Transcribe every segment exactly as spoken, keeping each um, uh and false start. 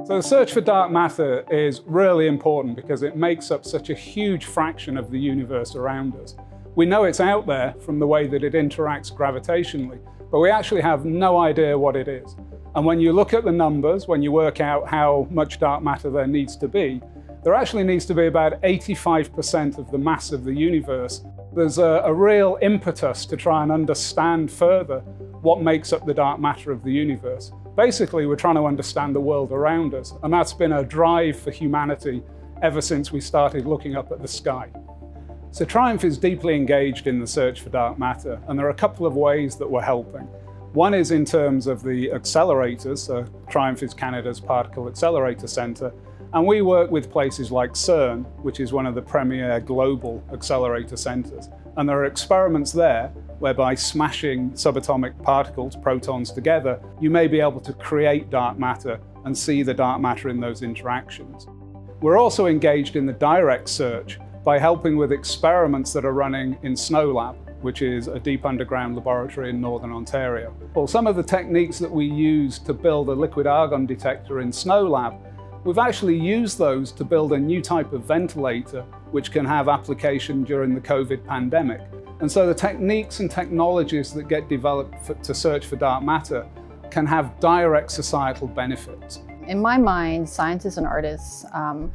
So the search for dark matter is really important because it makes up such a huge fraction of the universe around us. We know it's out there from the way that it interacts gravitationally, but we actually have no idea what it is. And when you look at the numbers, when you work out how much dark matter there needs to be, there actually needs to be about eighty-five percent of the mass of the universe. There's a, a real impetus to try and understand further what makes up the dark matter of the universe. Basically, we're trying to understand the world around us, and that's been a drive for humanity ever since we started looking up at the sky. So TRIUMF is deeply engaged in the search for dark matter, and there are a couple of ways that we're helping. One is in terms of the accelerators, so TRIUMF is Canada's Particle Accelerator Centre, and we work with places like CERN, which is one of the premier global accelerator centres. And there are experiments there whereby smashing subatomic particles, protons, together, you may be able to create dark matter and see the dark matter in those interactions. We're also engaged in the direct search by helping with experiments that are running in SNOLAB, which is a deep underground laboratory in Northern Ontario. Well, some of the techniques that we use to build a liquid argon detector in SNOLAB, we've actually used those to build a new type of ventilator which can have application during the COVID pandemic. And so the techniques and technologies that get developed for, to search for dark matter can have direct societal benefits. In my mind, scientists and artists um,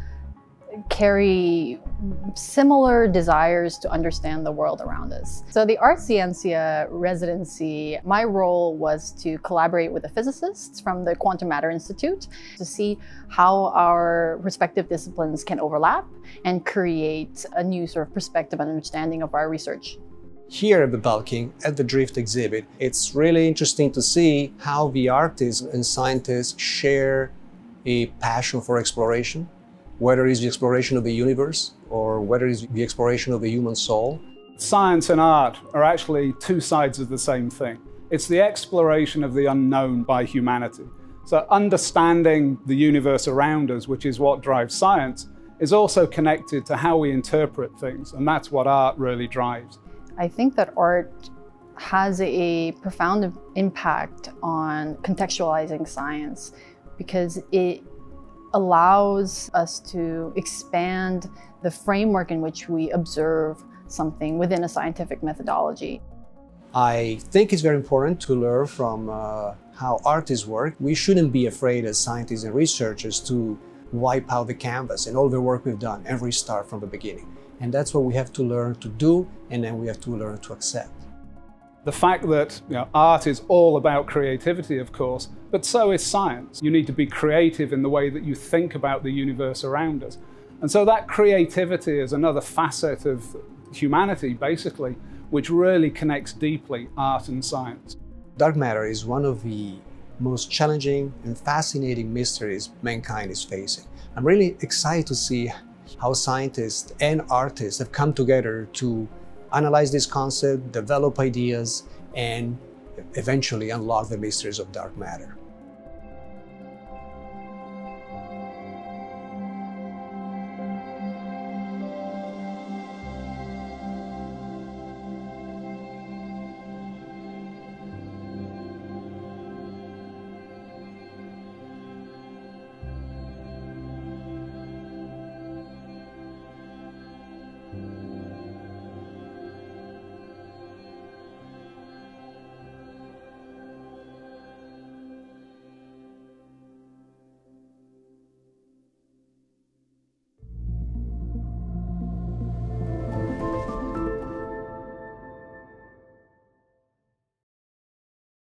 carry similar desires to understand the world around us. So the Art Ciencia residency, my role was to collaborate with the physicists from the Quantum Matter Institute to see how our respective disciplines can overlap and create a new sort of perspective and understanding of our research. Here at the Belkin, at the Drift exhibit, it's really interesting to see how the artists and scientists share a passion for exploration, whether it's the exploration of the universe or whether it's the exploration of the human soul. Science and art are actually two sides of the same thing. It's the exploration of the unknown by humanity. So understanding the universe around us, which is what drives science, is also connected to how we interpret things, and that's what art really drives. I think that art has a profound impact on contextualizing science because it allows us to expand the framework in which we observe something within a scientific methodology. I think it's very important to learn from uh, how artists work. We shouldn't be afraid as scientists and researchers to wipe out the canvas and all the work we've done and restart from the beginning. And that's what we have to learn to do, and then we have to learn to accept. The fact that you know, art is all about creativity, of course, but so is science. You need to be creative in the way that you think about the universe around us. And so that creativity is another facet of humanity, basically, which really connects deeply art and science. Dark matter is one of the most challenging and fascinating mysteries mankind is facing. I'm really excited to see how scientists and artists have come together to analyze this concept, develop ideas, and eventually unlock the mysteries of dark matter.